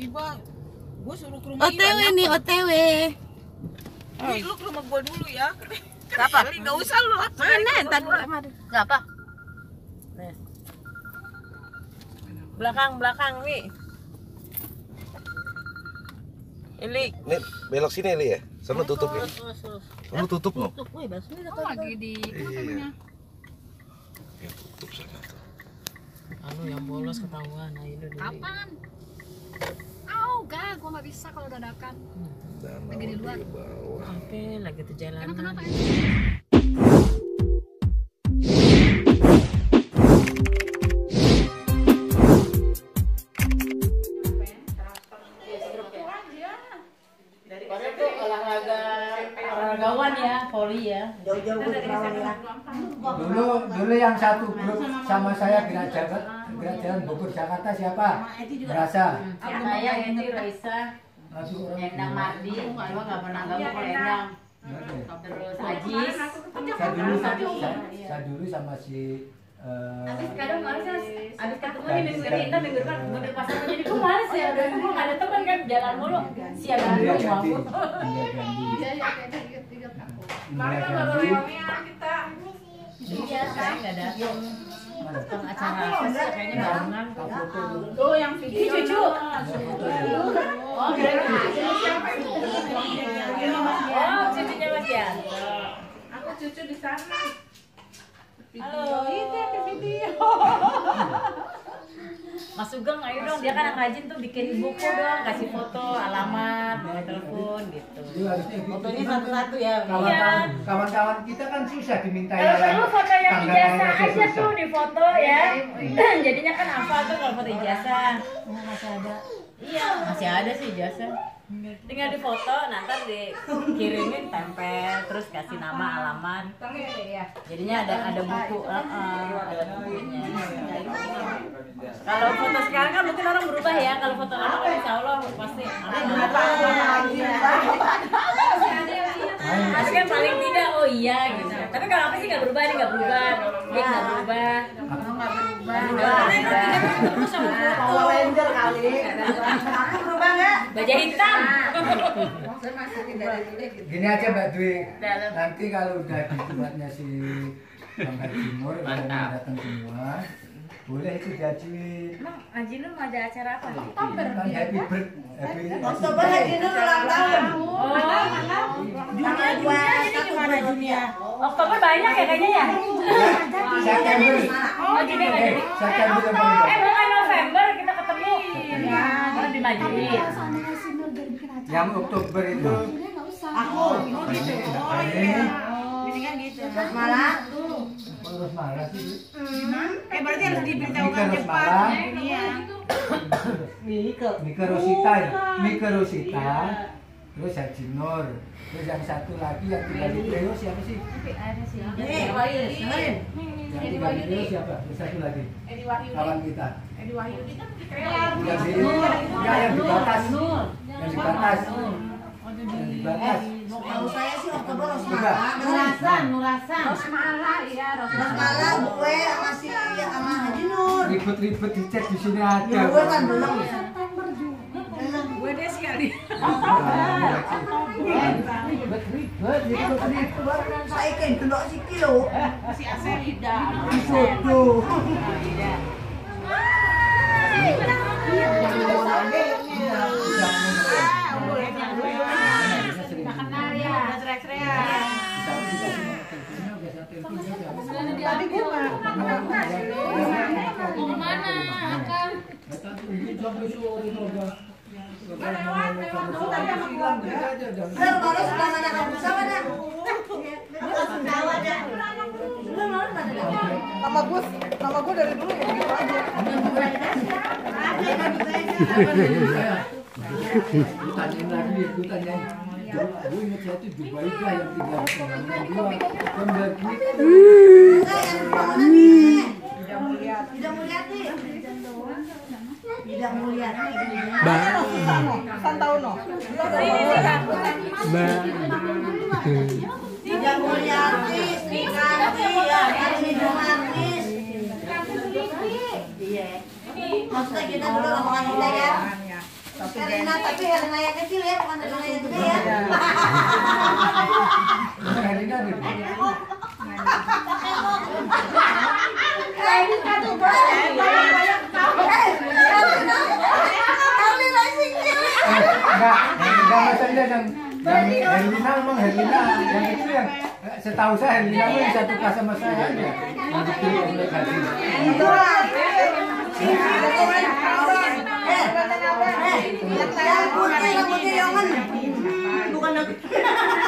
Iba, gue suruh ke rumah OTW nih, OTW. Lu ke rumah gue dulu ya. Siapa? Nggak usah lu. Mana? Entar dulu. Siapa? Belakang, Wi. Ili. Nih, belok sini Li ya. Sana tutup ya. Kamu tutup loh. Lagi di Iya. Ya tutup sana. Anu yang bolos ketahuan, ayo dulu. Kapan? Oh, gak, gua nggak bisa kalau dadakan. Lagi di luar. Sampai lagi di jalanan. Emang kenapa ya? Olahragawan ya, voli ya. Jauh-jauh ke Kerawang ya. Dulu yang satu grup sama saya gerak jalan Bogor Jakarta siapa? Berasa. Saya ini Raisa, Endang Mardi, cuma nggak pernah gabung kalau Endang. Terus Ajis. Saya dulu sama si Abis kadang males ya, abis ketemu nih minggu ini, minggu depan mau di pasar jadi gue males ya, udah gue gak ada teman kan, jalan mulu, siang hari mau aku. Kemarin baru reunian kita. Iya, saya nggak datang. Tentang acara apa sih? Kayaknya barengan. Tuh yang video. Cucu. Oh, kira-kira. Oh, cucunya Mas Yan. Aku cucu di sana. Halo. Video. Mas Sugeng, ayo dong, dia kan yang rajin tuh bikin buku dong, kasih foto, alamat, nomor telepon gitu. Fotonya satu-satu ya. Iya. Kawan-kawan kita kan susah diminta Kalau foto yang ijazah aja tuh di foto ya. Jadinya kan hafal tuh kalau foto ijazah. Masih ada. Iya, masih ada sih ijazah. Tinggal di foto, nanti dikirimin tempel, terus kasih nama, alamat. Jadinya ada buku, ada bukunya. Kalau foto sekarang kan mungkin orang berubah ya. Kalau foto lama kan insya Allah pasti. Tapi kan paling tidak, oh iya gitu. Tapi kalau apa sih nggak berubah, ini nggak berubah, dia nggak berubah. Power Ranger kali. Aku berubah nggak? Baja hitam. Gini aja Mbak Dwi, nanti kalau udah di tempatnya si Bangka Timur, kalau datang semua, boleh itu diajuin. Emang Haji Nur mau ada acara apa? Kan happy birthday. Oktober Haji Nur ulang tahun. Dunia jadi gimana dunia? Oktober banyak ya kayaknya ya? September. Oh jadi nggak jadi? September yang paling banyak. Bukan November kita ketemu. Baru di Madrid. Yang Oktober itu. Aku. Mendingan gitu. Malah. Terus marah sih. Berarti harus diberitahukan Mika cepat. Rosmala. Iya. Mika Rosita ya. Mika Rosita. Terus Haji Nur. Terus yang satu lagi yang tinggal di Priok siapa sih? Ada sih. Yang tinggal di Priok siapa? Terus satu lagi. Edi Wahyudi. Kawan kita. Edi Wahyudi kan di Yang di yang di batas. Yang di batas. Yang di batas. Kalau saya sih Oktober Coba. Nurasan. Rosmala, iya Rosmala gue masih sama Haji Nur. Ribet-ribet dicek di sini ada. Gue kan belum. Gue deh sekali. Ribet-ribet. Saya kan delok siki lho. Si Aselida. Foto. Tadi gue mau kemana, Kang? Baru sebelah mana kamu sama dah? Nama gue dari dulu ya gitu aja. Lu tanyain lagi, lu tanyain. Gue ingat satu Dubai lah yang tinggal di gua. Kan lagi. Tidak Mulyati. Tidak Mulyati. Santauno. Tidak Mulyati, Sri Kandi, Arni Jumartis. Iya. Maksudnya kita dulu omongan kita ya. Herlina, tapi Herlina yang kecil ya, bukan Herlina yang gede ya. Herlina nih. Herlina kecil. Enggak masalah yang Herlina memang Herlina yang kecil yang setahu saya Herlina itu yang satu kelas sama saya aja. Yang kecil yang mulai gaji. Yang putih yang mana? Bukan